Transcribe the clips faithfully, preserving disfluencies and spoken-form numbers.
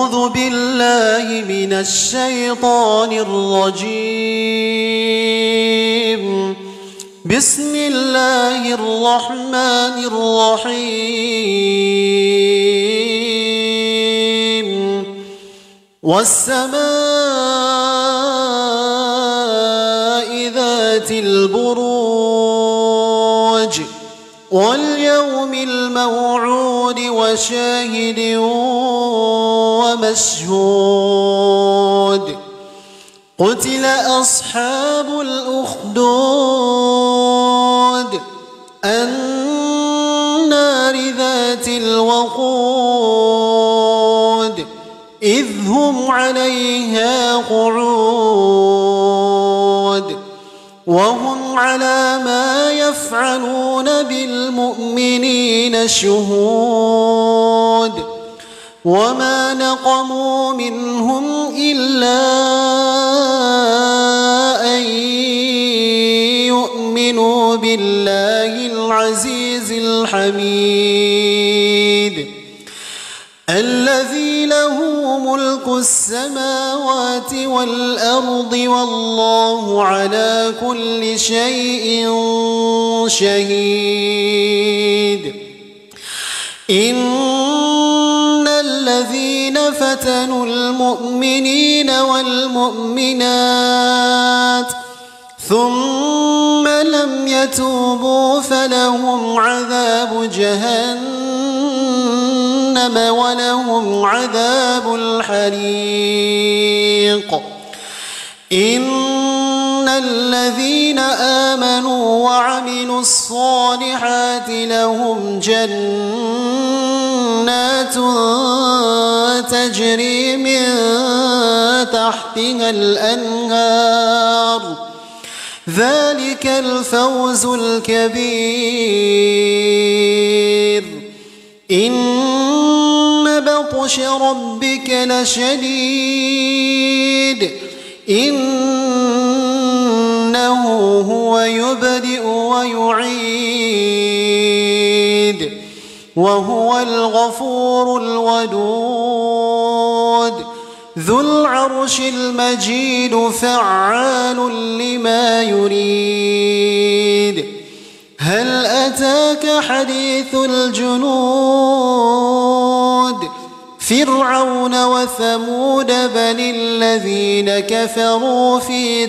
أعوذ بالله من الشيطان الرجيم. بسم الله الرحمن الرحيم. والسماء ذات البروج واليوم الموعود وشاهد ومشهود. قتل أصحاب الأخدود النار ذات الوقود إذ هم عليها قعود وهم على ما يفعلون بالمؤمنين شهود. وما نقموا منهم إلا أن يؤمنوا بالله العزيز الحميد الذي له ملك السماوات والأرض والله على كل شيء شهيد. إن الذين فتنوا المؤمنين والمؤمنات ثم لم يتوبوا فلهم عذاب جهنم ولهم عذاب الحريق. إن الذين آمنوا وعملوا الصالحات لهم جنات تجري من تحتها الأنهار ذلك الفوز الكبير. إن بطش ربك لشديد إنه هو يبدئ ويعيد وهو الغفور الودود ذو العرش المجيد فعال لما يريد. هل أتاك حديث الجنود فرعون وثمود بل الذين كفروا في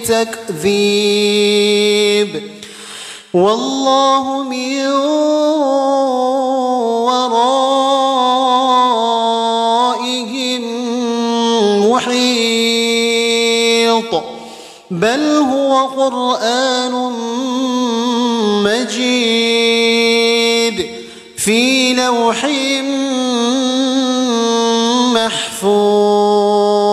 تكذيب والله من ورائهم محيط بل هو قرآن مجيد في لوح محفوظ.